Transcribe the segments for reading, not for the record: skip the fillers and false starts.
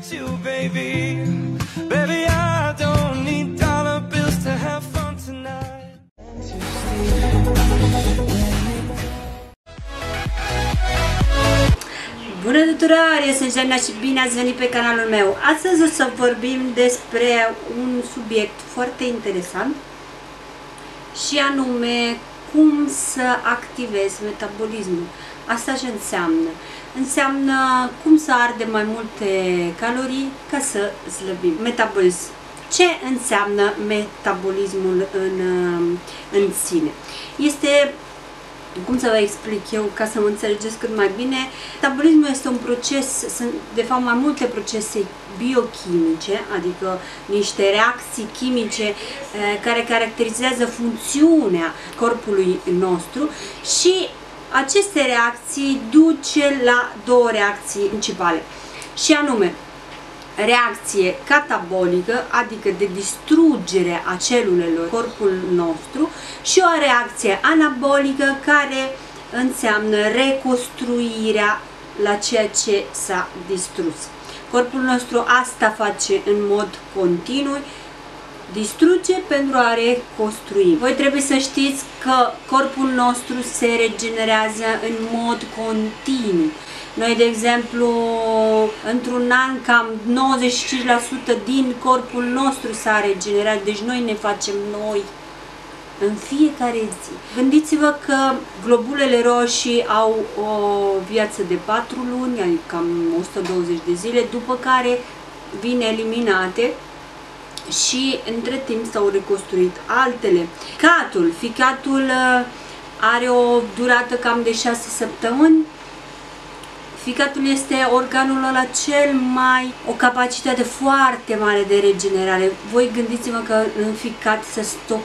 you, baby. Baby, I don't need dollar bills to have fun tonight. Bună tuturor, eu sunt Jana și bine ați venit pe canalul meu. Astăzi o să vorbim despre un subiect foarte interesant și anume cum să activezi metabolismul. Asta ce înseamnă? Înseamnă cum să ardem mai multe calorii ca să slăbim. Metabolism. Ce înseamnă metabolismul în sine? Este, cum să vă explic eu ca să mă înțelegeți cât mai bine, metabolismul este un proces, sunt de fapt mai multe procese biochimice, adică niște reacții chimice care caracterizează funcțiunea corpului nostru și aceste reacții duce la două reacții principale și anume reacție catabolică, adică de distrugere a celulelor corpului nostru, și o reacție anabolică care înseamnă reconstruirea la ceea ce s-a distrus. Corpul nostru asta face în mod continuu, distruge pentru a reconstrui. Voi trebuie să știți că corpul nostru se regenerează în mod continuu. Noi, de exemplu, într-un an, cam 95% din corpul nostru s-a regenerat, deci noi ne facem noi în fiecare zi. Gândiți-vă că globulele roșii au o viață de 4 luni, adică cam 120 de zile, după care vin eliminate și între timp s-au reconstruit altele. Ficatul are o durată cam de 6 săptămâni. Ficatul este organul ăla o capacitate foarte mare de regenerare. Voi gândiți-vă că în ficat se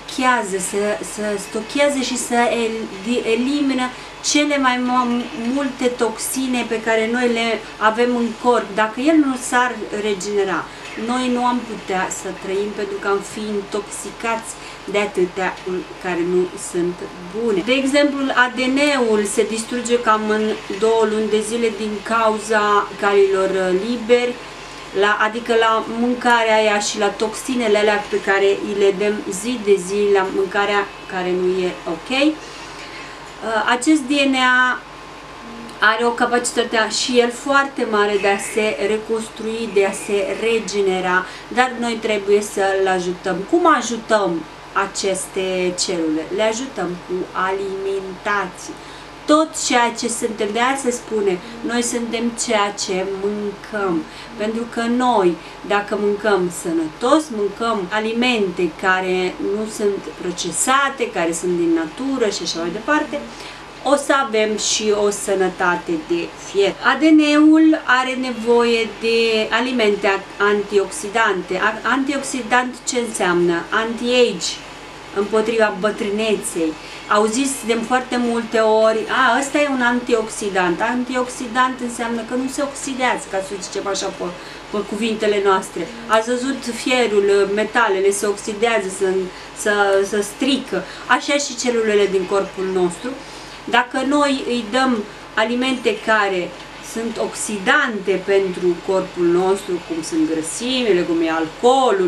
stochează și să elimină cele mai multe toxine pe care noi le avem în corp. Dacă el nu s-ar regenera, noi nu am putea să trăim pentru că am fi intoxicați de atâtea care nu sunt bune. De exemplu, ADN-ul se distruge cam în 2 luni de zile din cauza calilor liberi, adică la mâncarea aia și la toxinele alea pe care îi le dăm zi de zi la mâncarea care nu e ok. Acest DNA are o capacitate și el foarte mare de a se reconstrui, de a se regenera, dar noi trebuie să-l ajutăm. Cum ajutăm aceste celule? Le ajutăm cu alimentație. Tot ceea ce suntem, de aia se spune, noi suntem ceea ce mâncăm. Pentru că noi, dacă mâncăm sănătos, mâncăm alimente care nu sunt procesate, care sunt din natură și așa mai departe, o să avem și o sănătate de fier. ADN-ul are nevoie de alimente antioxidante. Antioxidant ce înseamnă? Anti-age, împotriva bătrâneței. Auziți de foarte multe ori, ăsta e un antioxidant. Antioxidant înseamnă că nu se oxidează, ca să zicem așa pe cuvintele noastre. Ați văzut fierul, metalele se oxidează, să strică. Așa și celulele din corpul nostru. Dacă noi îi dăm alimente care sunt oxidante pentru corpul nostru, cum sunt grăsimile, cum e alcoolul,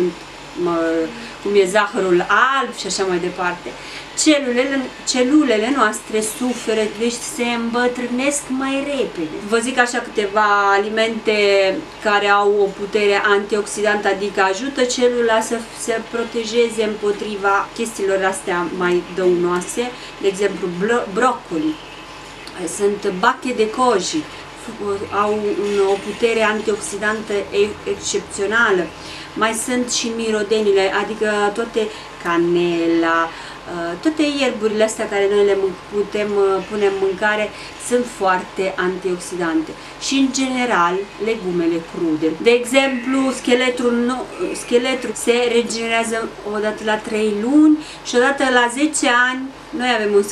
cum e zahărul alb și așa mai departe, celulele noastre suferă, deci se îmbătrânesc mai repede. Vă zic așa câteva alimente care au o putere antioxidantă, adică ajută celula să se protejeze împotriva chestiilor astea mai dăunoase, de exemplu broccoli, sunt bache de koji, au o putere antioxidantă excepțională. Mai sunt și mirodenile, adică toate canela, toate ierburile astea care noi le putem pune în mâncare sunt foarte antioxidante. Și în general legumele crude. De exemplu, scheletul se regenerează odată la 3 luni și odată la 10 ani noi avem un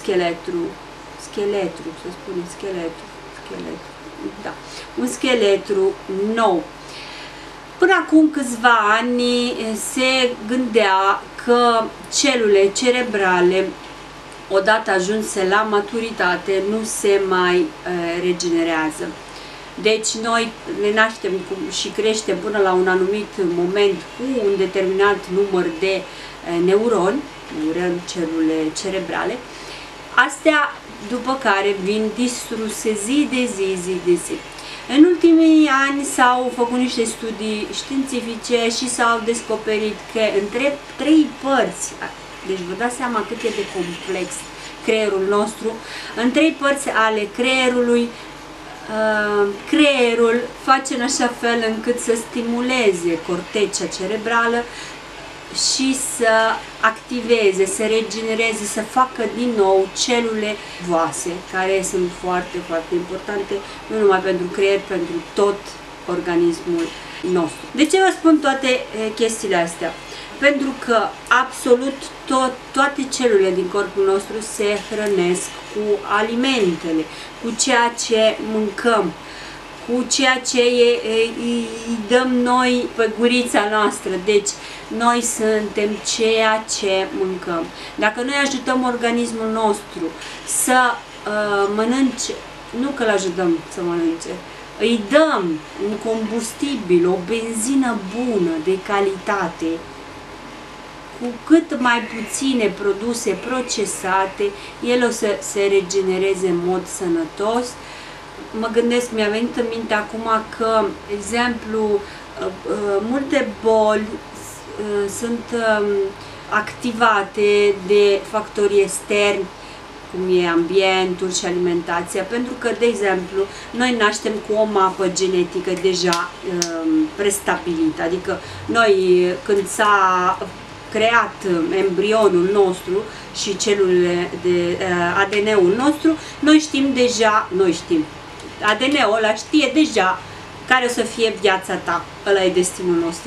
un schelet nou. Până acum câțiva ani se gândea că celule cerebrale, odată ajunse la maturitate, nu se mai regenerează. Deci noi ne naștem și creștem până la un anumit moment cu un determinat număr de neuroni, celule cerebrale, astea după care vin distruse zi de zi. În ultimii ani s-au făcut niște studii științifice și s-au descoperit că între 3 părți, deci vă dați seama cât e de complex creierul nostru, în 3 părți ale creierului, creierul face în așa fel încât să stimuleze cortecea cerebrală și să activeze, să regenereze, să facă din nou celule voase, care sunt foarte, foarte importante, nu numai pentru creier, pentru tot organismul nostru. De ce vă spun toate chestiile astea? Pentru că absolut toate celulele din corpul nostru se hrănesc cu alimentele, cu ceea ce mâncăm, cu ceea ce îi dăm noi pe gurița noastră. Deci, noi suntem ceea ce mâncăm. Dacă noi ajutăm organismul nostru să mănânce, nu că îl ajutăm să mănânce, îi dăm un combustibil, o benzină bună, de calitate, cu cât mai puține produse procesate, el o să se regenereze în mod sănătos. Mă gândesc, mi-a venit în minte acum că, exemplu, multe boli sunt activate de factori externi, cum e ambientul și alimentația, pentru că, de exemplu, noi naștem cu o mapă genetică deja prestabilită, adică noi, când s-a creat embrionul nostru și celulele de ADN-ul nostru, noi știm deja, ADN-ul ăla știe deja care o să fie viața ta, ăla e destinul nostru.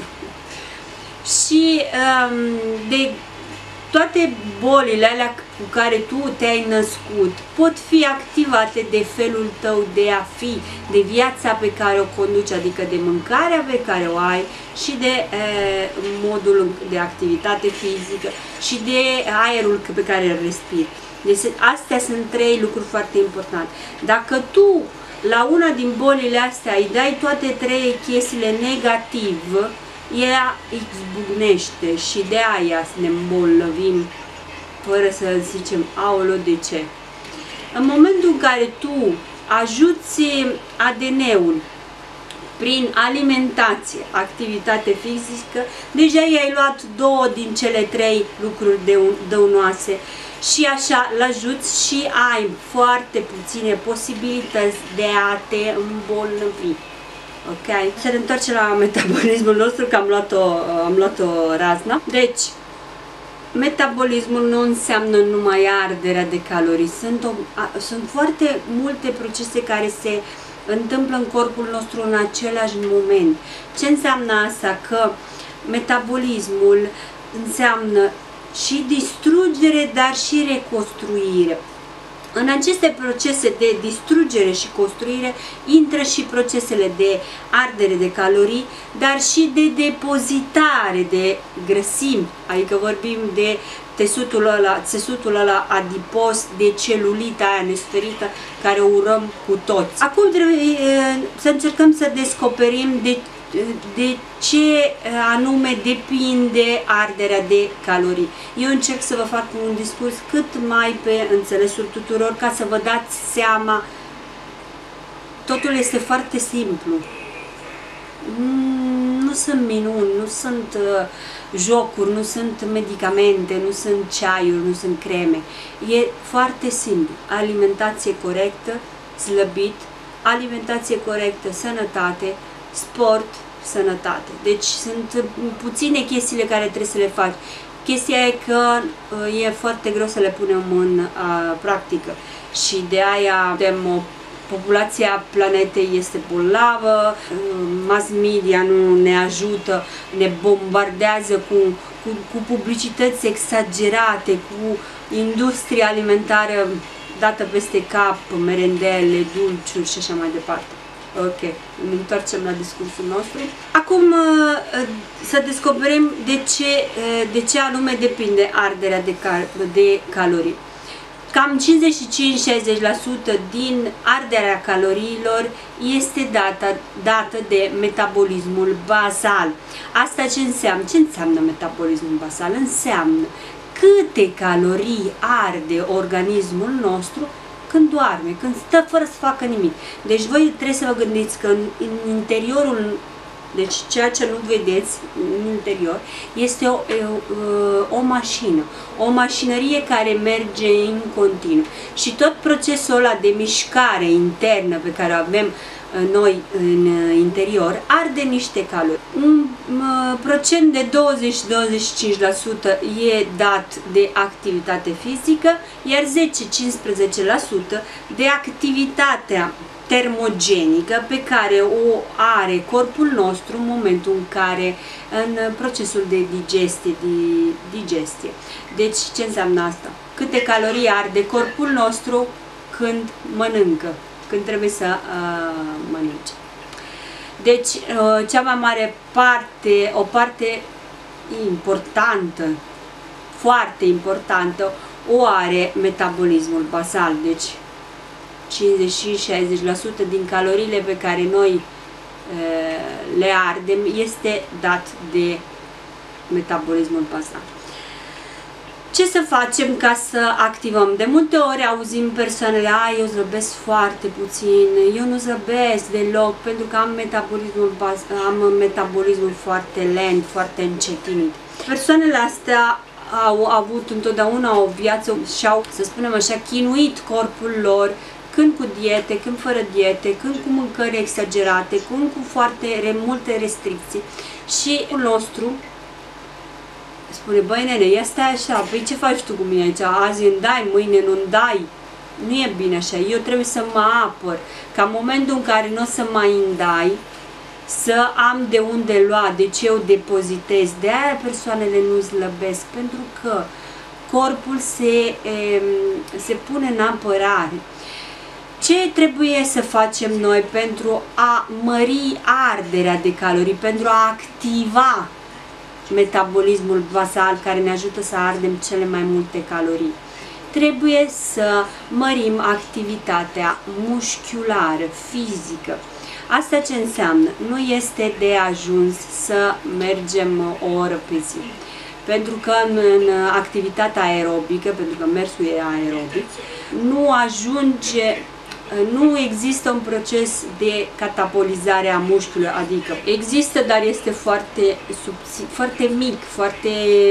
Și de toate bolile alea cu care tu te-ai născut pot fi activate de felul tău de a fi, de viața pe care o conduci, adică de mâncarea pe care o ai și de modul de activitate fizică și de aerul pe care îl respiri. Deci astea sunt 3 lucruri foarte importante. Dacă tu la una din bolile astea îi dai toate 3 chestiile negativ, ea izbucnește și de aia ne îmbolnăvim fără să zicem, aoleo, de ce? În momentul în care tu ajuți ADN-ul prin alimentație, activitate fizică, deja i-ai luat 2 din cele 3 lucruri dăunoase și așa l-ajuți și ai foarte puține posibilități de a te îmbolnăvi. Ok? Să ne întoarcem la metabolismul nostru, că am luat-o razna. Deci, metabolismul nu înseamnă numai arderea de calorii. Sunt foarte multe procese care se întâmplă în corpul nostru în același moment. Ce înseamnă asta? Că metabolismul înseamnă și distrugere, dar și reconstruire. În aceste procese de distrugere și construire intră și procesele de ardere de calorii, dar și de depozitare de grăsimi, adică vorbim de țesutul ăla adipos, de celulita aia nesferită care o urăm cu toți. Acum trebuie să încercăm să descoperim de ce anume depinde arderea de calorii. Eu încerc să vă fac un discurs cât mai pe înțelesul tuturor, ca să vă dați seama. Totul este foarte simplu. Nu sunt minuni, nu sunt jocuri, nu sunt medicamente, nu sunt ceaiuri, nu sunt creme. E foarte simplu. Alimentație corectă, slăbit, alimentație corectă, sănătate, sport, sănătate. Deci sunt puține chestiile care trebuie să le faci. Chestia e că e foarte greu să le punem în practică și de aia populația planetei este bolnavă, mass media nu ne ajută, ne bombardează cu publicități exagerate, cu industria alimentară dată peste cap, merendele, dulciuri și așa mai departe. Ok, ne întoarcem la discursul nostru. Acum să descoperim de ce anume depinde arderea de calorii. Cam 55-60% din arderea caloriilor este dată de metabolismul bazal. Asta ce înseamnă? Ce înseamnă metabolismul bazal? Înseamnă câte calorii arde organismul nostru când doarme, când stă fără să facă nimic. Deci voi trebuie să vă gândiți că în interiorul, deci ceea ce nu vedeți în interior, este o mașină, o mașinărie care merge în continuu. Și tot procesul ăla de mișcare internă pe care o avem noi în interior arde niște calori. Un procent de 20-25% e dat de activitate fizică, iar 10-15% de activitatea termogenică pe care o are corpul nostru în momentul în care, în procesul de digestie. Deci ce înseamnă asta? Câte calorii arde corpul nostru când mănâncă, când trebuie să mănânce. Deci cea mai mare parte, o parte importantă, foarte importantă, o are metabolismul basal. Deci 50-60% din caloriile pe care noi le ardem este dat de metabolismul basal. Ce să facem ca să activăm? De multe ori auzim persoanele: eu zăbesc foarte puțin, eu nu zăbesc deloc pentru că am metabolismul foarte lent, foarte încetinit. Persoanele astea au avut întotdeauna o viață și-au, să spunem așa, chinuit corpul lor, când cu diete, când fără diete, când cu mâncări exagerate, când cu foarte multe restricții. Și el nostru spune: băi nene, ia stai așa, păi ce faci tu cu mine aici? Azi îmi dai, mâine nu-mi dai. Nu e bine așa, eu trebuie să mă apăr, ca în momentul în care nu o să mai îmi dai, să am de unde lua, deci eu depozitez. De aia persoanele nu slăbesc, pentru că corpul se pune în apărare. Ce trebuie să facem noi pentru a mări arderea de calorii, pentru a activa metabolismul basal care ne ajută să ardem cele mai multe calorii? Trebuie să mărim activitatea musculară, fizică. Asta ce înseamnă? Nu este de ajuns să mergem o oră pe zi. Pentru că în activitatea aerobică, pentru că mersul e aerobic, nu există un proces de catabolizare a mușchiului, adică există, dar este foarte subțire, foarte mic, foarte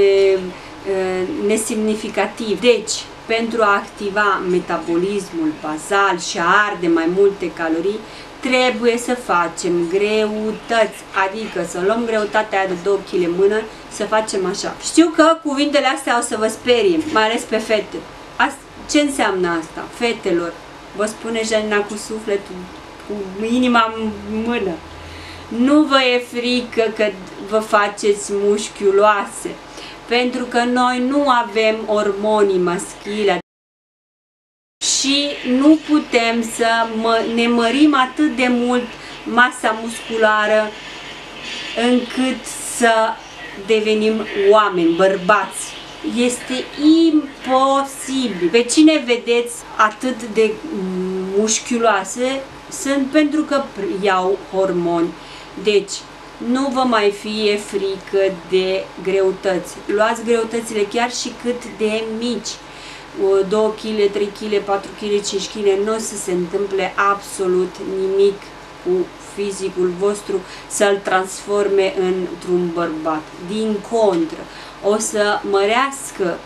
nesemnificativ. Deci, pentru a activa metabolismul bazal și a arde mai multe calorii, trebuie să facem greutăți, adică să luăm greutatea aia de 2 kg în mână, să facem așa. Știu că cuvintele astea o să vă sperie, mai ales pe fete. Ce înseamnă asta, fetelor? Vă spune Janina cu sufletul, cu inima în mână. Nu vă e frică că vă faceți musculoase, pentru că noi nu avem hormonii maschili și nu putem să ne mărim atât de mult masa musculară încât să devenim oameni, bărbați. Este imposibil. Pe cine vedeți atât de musculoase sunt pentru că iau hormoni. Deci, nu vă mai fie frică de greutăți. Luați greutățile chiar și cât de mici. 2 kg, 3 kg, 4 kg, 5 kg, nu o să se întâmple absolut nimic cu fizicul vostru să-l transforme într-un bărbat. Din contră, o să mărească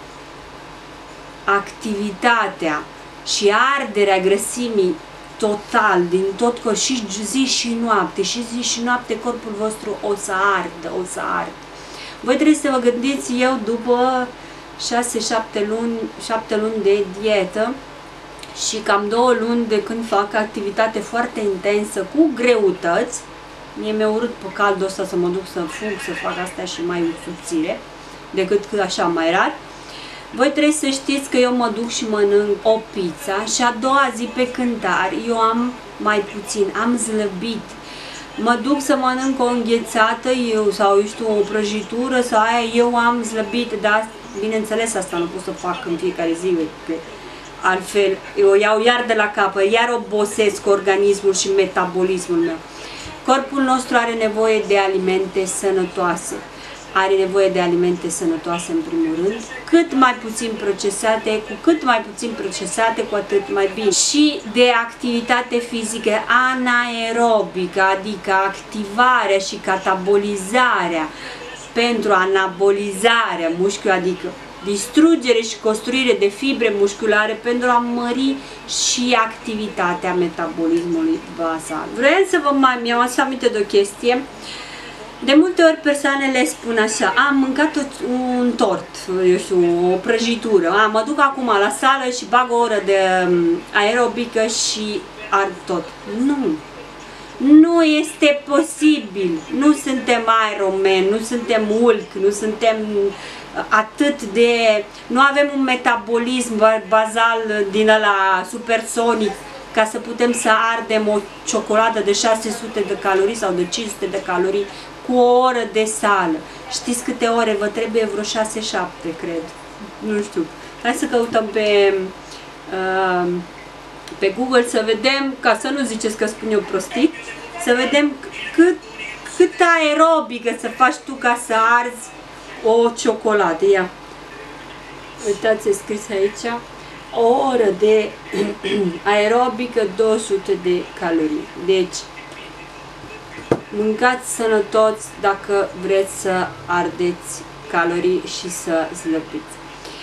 activitatea și arderea grăsimii total, din tot corpul, și zi și noapte, și zi și noapte corpul vostru o să ardă, o să ardă. Voi trebuie să vă gândiți, eu după 6-7 luni de dietă și cam 2 luni de când fac activitate foarte intensă cu greutăți, mie mi-e urât pe caldul ăsta să mă duc să fug, să fac astea și mai subțire decât așa mai rar. Voi trebuie să știți că eu mă duc și mănânc o pizza și a doua zi pe cântar eu am mai puțin, am slăbit. Mă duc să mănânc o înghețată sau eu știu, o prăjitură sau aia, eu am slăbit, dar bineînțeles asta nu pot să fac în fiecare zi, altfel o iau iar de la capăt, iar obosesc organismul și metabolismul meu. Corpul nostru are nevoie de alimente sănătoase. Are nevoie de alimente sănătoase în primul rând, cât mai puțin procesate, cu cât mai puțin procesate, cu atât mai bine. Și de activitate fizică anaerobică, adică activarea și catabolizarea pentru anabolizarea mușchiului, adică distrugere și construire de fibre musculare pentru a mări și activitatea metabolismului basal. Vreau să mi-am adus aminte de o chestie. De multe ori persoanele spun așa: am mâncat un tort, eu știu, o prăjitură, mă duc acum la sală și bag o oră de aerobică și ard tot. Nu! Nu este posibil! Nu suntem Iron Man, nu suntem Hulk, nu suntem atât de... nu avem un metabolism bazal din ăla supersonic ca să putem să ardem o ciocolată de 600 de calorii sau de 500 de calorii cu o oră de sală. Știți câte ore vă trebuie? Vreo 6-7, cred. Nu știu. Hai să căutăm pe Google să vedem, ca să nu ziceți că spun eu prostii, să vedem cât aerobică să faci tu ca să arzi o ciocolată. Ia. Uitați, e scris aici. O oră de aerobică, 200 de calorii. Deci, mâncați sănătos dacă vreți să ardeți calorii și să slăbiți.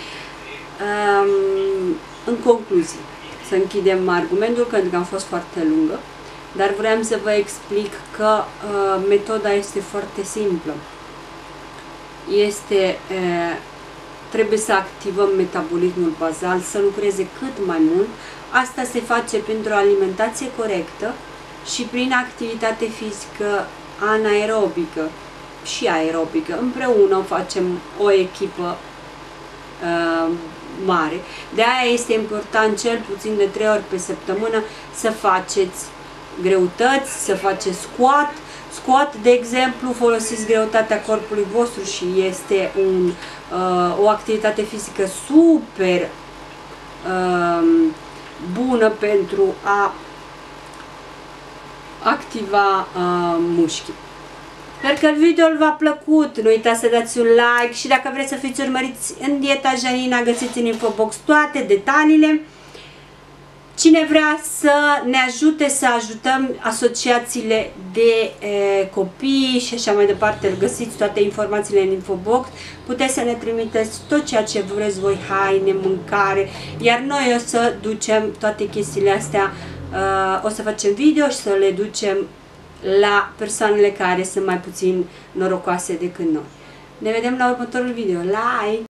În concluzie, să închidem argumentul, pentru că am fost foarte lungă, dar vreau să vă explic că metoda este foarte simplă. Trebuie să activăm metabolismul bazal, să lucreze cât mai mult. Asta se face printr-o alimentație corectă și prin activitate fizică anaerobică și aerobică. Împreună facem o echipă mare. De aia este important cel puțin de 3 ori pe săptămână să faceți greutăți, să faceți squat. Squat, de exemplu, folosiți greutatea corpului vostru și este o activitate fizică super bună pentru a activa mușchii. Sper că videoul v-a plăcut, nu uitați să dați un like și dacă vreți să fiți urmăriți în Dieta Janina, găsiți în infobox toate detaliile. Cine vrea să ne ajute să ajutăm asociațiile de copii și așa mai departe, îl găsiți toate informațiile în infobox. Puteți să ne trimiteți tot ceea ce vreți voi, haine, mâncare, iar noi o să ducem toate chestiile astea, o să facem video și să le ducem la persoanele care sunt mai puțin norocoase decât noi. Ne vedem la următorul video. Like!